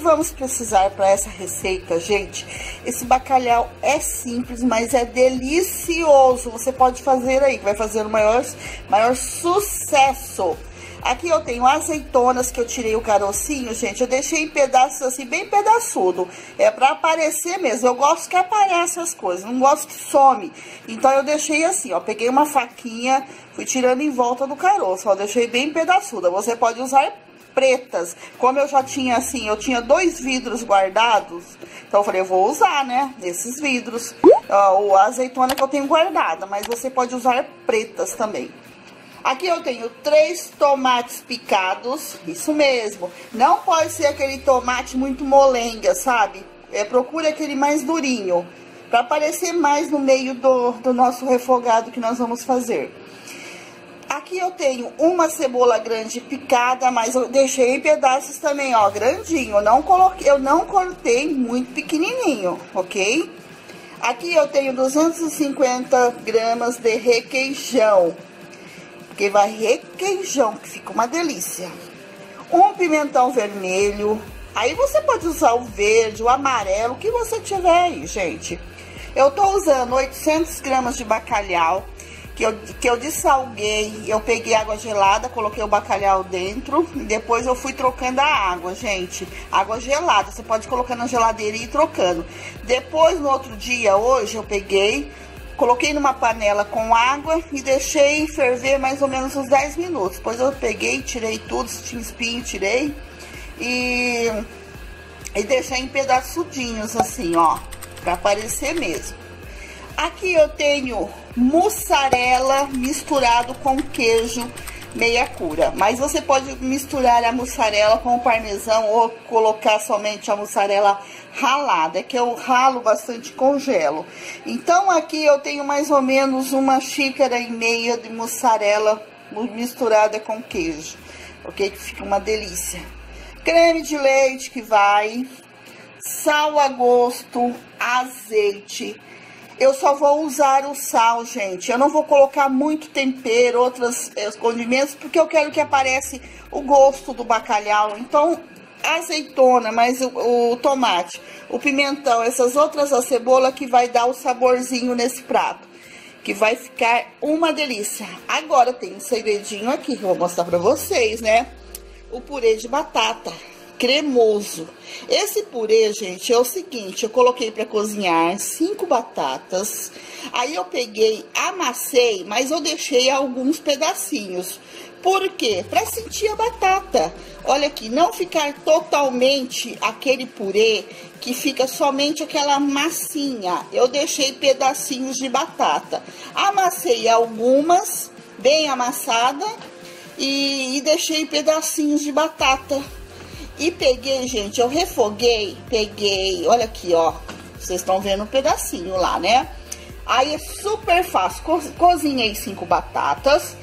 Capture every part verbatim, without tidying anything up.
vamos precisar para essa receita, gente? Esse bacalhau é simples, mas é delicioso. Você pode fazer aí, que vai fazer o maior, maior sucesso. Aqui eu tenho azeitonas que eu tirei o carocinho, gente. Eu deixei em pedaços assim, bem pedaçudo. É pra aparecer mesmo. Eu gosto que apareça as coisas, não gosto que some. Então eu deixei assim, ó. Peguei uma faquinha, fui tirando em volta do caroço, ó. Deixei bem pedaçuda. Você pode usar pretas. Como eu já tinha assim, eu tinha dois vidros guardados. Então eu falei, eu vou usar, né? Esses vidros. Ó, a azeitona que eu tenho guardada, mas você pode usar pretas também. Aqui eu tenho três tomates picados, isso mesmo. Não pode ser aquele tomate muito molenga, sabe? É, procura aquele mais durinho, para aparecer mais no meio do, do nosso refogado que nós vamos fazer. Aqui eu tenho uma cebola grande picada, mas eu deixei em pedaços também, ó, grandinho. Eu não coloquei, eu não cortei muito pequenininho, ok? Aqui eu tenho duzentos e cinquenta gramas de requeijão. Porque vai requeijão, que fica uma delícia. Um pimentão vermelho. Aí você pode usar o verde, o amarelo, o que você tiver aí, gente. Eu tô usando oitocentas gramas de bacalhau, que eu, que eu dessalguei. Eu peguei água gelada, coloquei o bacalhau dentro. E depois eu fui trocando a água, gente. Água gelada, você pode colocar na geladeira e ir trocando. Depois, no outro dia, hoje, eu peguei... Coloquei numa panela com água e deixei ferver mais ou menos uns dez minutos. Depois eu peguei, tirei tudo, se tinha espinho, tirei. E, e deixei em pedaçudinhos assim, ó, pra aparecer mesmo. Aqui eu tenho mussarela misturado com queijo meia cura. Mas você pode misturar a mussarela com o parmesão ou colocar somente a mussarela ralada, que eu ralo bastante, congelo. Então aqui eu tenho mais ou menos uma xícara e meia de mussarela misturada com queijo, ok? Que fica uma delícia. Creme de leite que vai, sal a gosto, azeite. Eu só vou usar o sal, gente. Eu não vou colocar muito tempero, outros eh, condimentos, porque eu quero que apareça o gosto do bacalhau. Então, azeitona, mais o, o tomate, o pimentão, essas outras, a cebola que vai dar o saborzinho nesse prato, que vai ficar uma delícia. Agora tem um segredinho aqui que eu vou mostrar pra vocês, né? O purê de batata cremoso. Esse purê, gente, é o seguinte, eu coloquei para cozinhar cinco batatas, aí eu peguei, amassei, mas eu deixei alguns pedacinhos. Por quê? Para sentir a batata. Olha aqui, não ficar totalmente aquele purê que fica somente aquela massinha. Eu deixei pedacinhos de batata. Amassei algumas, bem amassada, e, e deixei pedacinhos de batata. E peguei, gente, eu refoguei, peguei, olha aqui, ó, vocês estão vendo um pedacinho lá, né? Aí é super fácil, Co cozinhei cinco batatas,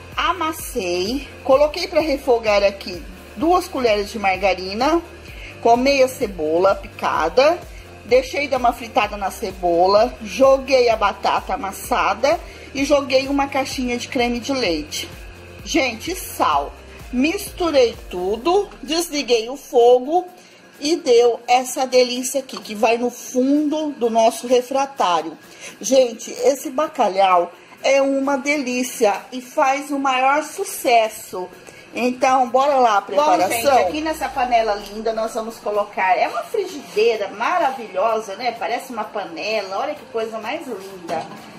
amassei, coloquei para refogar aqui duas colheres de margarina com meia cebola picada, deixei dar uma fritada na cebola, joguei a batata amassada e joguei uma caixinha de creme de leite. Gente, sal. Misturei tudo, desliguei o fogo e deu essa delícia aqui, que vai no fundo do nosso refratário. Gente, esse bacalhau é uma delícia e faz o maior sucesso. Então, bora lá a preparação. Bom, gente, aqui nessa panela linda nós vamos colocar, é uma frigideira maravilhosa, né? Parece uma panela, olha que coisa mais linda.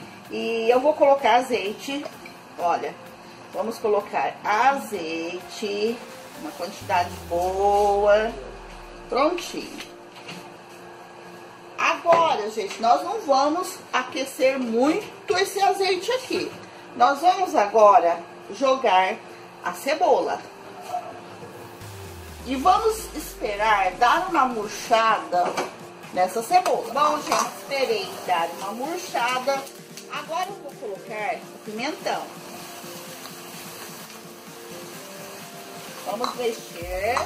E eu vou colocar azeite, olha. Vamos colocar azeite, uma quantidade boa, prontinho. Agora, gente, nós não vamos aquecer muito esse azeite aqui. Nós vamos agora jogar a cebola. E vamos esperar dar uma murchada nessa cebola. Bom, gente, esperei dar uma murchada. Agora eu vou colocar o pimentão. Vamos mexer.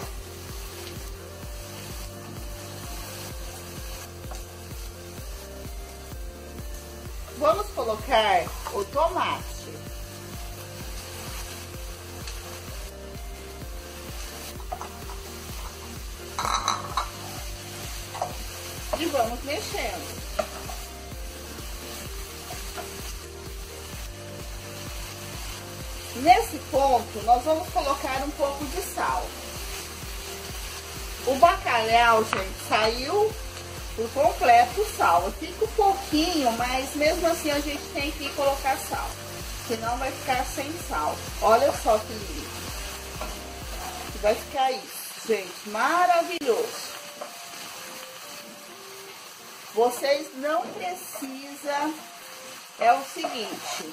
Vamos colocar o tomate. Nesse ponto, nós vamos colocar um pouco de sal. O bacalhau, gente, saiu por completo o sal. Fica um pouquinho, mas mesmo assim a gente tem que colocar sal. Senão vai ficar sem sal. Olha só que lindo. Vai ficar isso, gente, maravilhoso. Vocês não precisam, é o seguinte,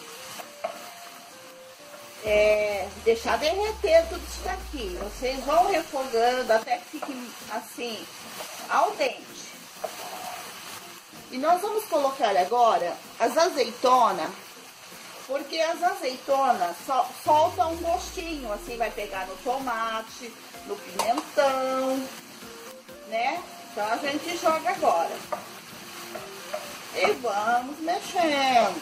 é, deixar derreter tudo isso daqui. Vocês vão refogando até que fique assim, al dente. E nós vamos colocar agora as azeitonas, porque as azeitonas sol, soltam um gostinho, assim, vai pegar no tomate, no pimentão, né? Então a gente joga agora. E vamos mexendo.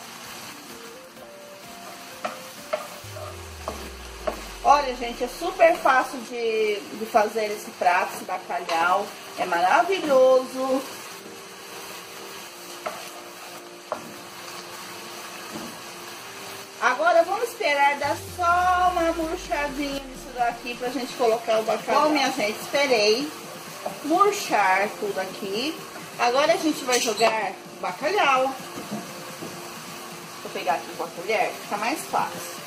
Olha, gente, é super fácil de, de fazer esse prato, esse bacalhau. É maravilhoso. Agora vamos esperar dar só uma murchadinha nisso daqui pra gente colocar o bacalhau. Bom, minha gente, esperei murchar tudo aqui. Agora a gente vai jogar o bacalhau. Vou pegar aqui com a colher, fica mais fácil.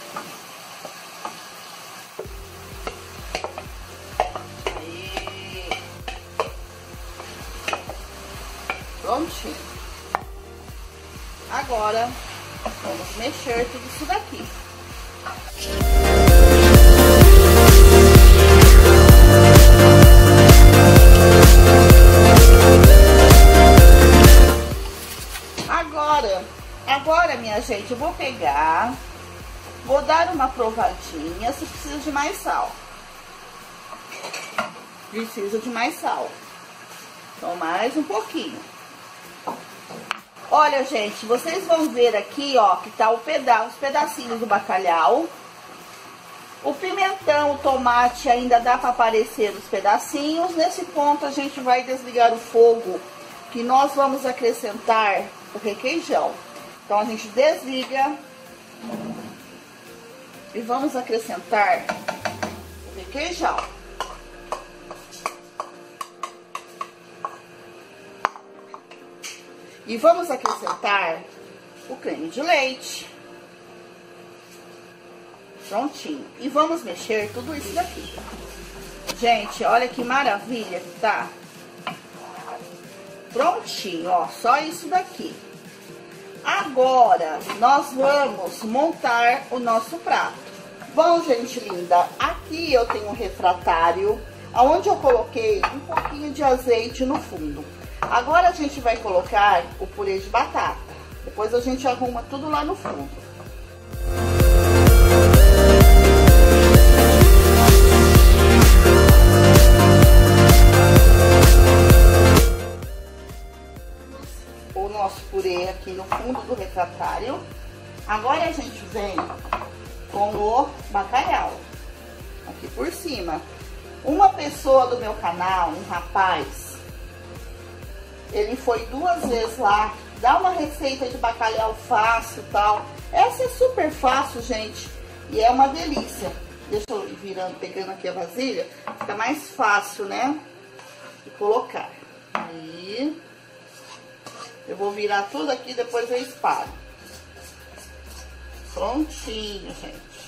Aí. Prontinho. Agora vamos mexer tudo isso daqui. Agora, agora, minha gente, eu vou pegar, vou dar uma provadinha se precisa de mais sal. Precisa de mais sal. Então, mais um pouquinho. Olha, gente, vocês vão ver aqui, ó, que tá o peda os pedacinhos do bacalhau. O pimentão, o tomate ainda dá para aparecer os pedacinhos. Nesse ponto a gente vai desligar o fogo, que nós vamos acrescentar o requeijão. Então a gente desliga e vamos acrescentar o requeijão. E vamos acrescentar o creme de leite. Prontinho. E vamos mexer tudo isso daqui. Gente, olha que maravilha que tá. Prontinho, ó. Só isso daqui. Agora, nós vamos montar o nosso prato. Bom, gente linda, aqui eu tenho um refratário, onde eu coloquei um pouquinho de azeite no fundo. Agora a gente vai colocar o purê de batata. Depois a gente arruma tudo lá no fundo. O nosso purê aqui no fundo do refratário. Agora a gente vem com o bacalhau aqui por cima. Uma pessoa do meu canal, um rapaz, ele foi duas vezes lá, dá uma receita de bacalhau fácil e tal. Essa é super fácil, gente, e é uma delícia. Deixa eu ir virando, pegando aqui a vasilha, fica mais fácil, né, de colocar. Aí, eu vou virar tudo aqui, depois eu espalho. Prontinho, gente.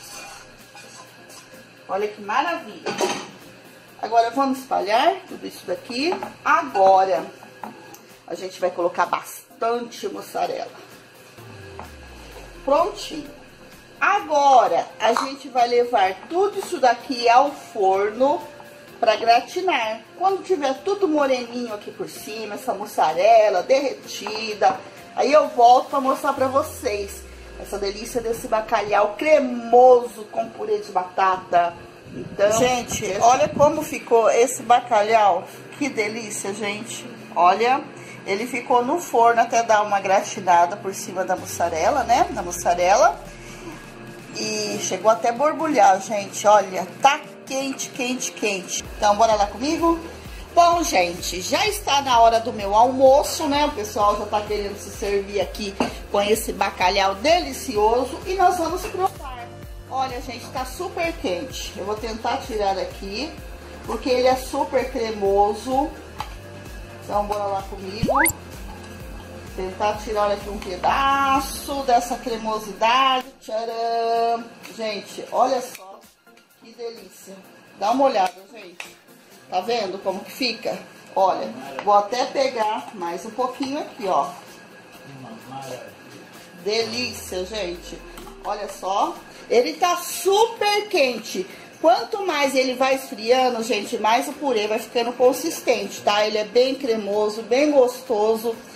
Olha que maravilha. Agora vamos espalhar tudo isso daqui. Agora a gente vai colocar bastante mussarela. Prontinho. Agora, a gente vai levar tudo isso daqui ao forno para gratinar. Quando tiver tudo moreninho aqui por cima, essa mussarela derretida, aí eu volto para mostrar para vocês essa delícia desse bacalhau cremoso com purê de batata. Então, gente, deixa... olha como ficou esse bacalhau. Que delícia, gente. Olha... Ele ficou no forno até dar uma gratinada por cima da mussarela, né? Da mussarela. E chegou até borbulhar, gente. Olha, tá quente, quente, quente. Então, bora lá comigo? Bom, gente, já está na hora do meu almoço, né? O pessoal já tá querendo se servir aqui com esse bacalhau delicioso. E nós vamos provar Olha, gente, tá super quente. Eu vou tentar tirar aqui, porque ele é super cremoso. Então, bora lá comigo. Tentar tirar aqui um pedaço dessa cremosidade. Tcharam! Gente, olha só que delícia. Dá uma olhada, gente. Tá vendo como que fica? Olha, vou até pegar mais um pouquinho aqui, ó. Delícia, gente. Olha só. Ele tá super quente. Quanto mais ele vai esfriando, gente, mais o purê vai ficando consistente, tá? Ele é bem cremoso, bem gostoso.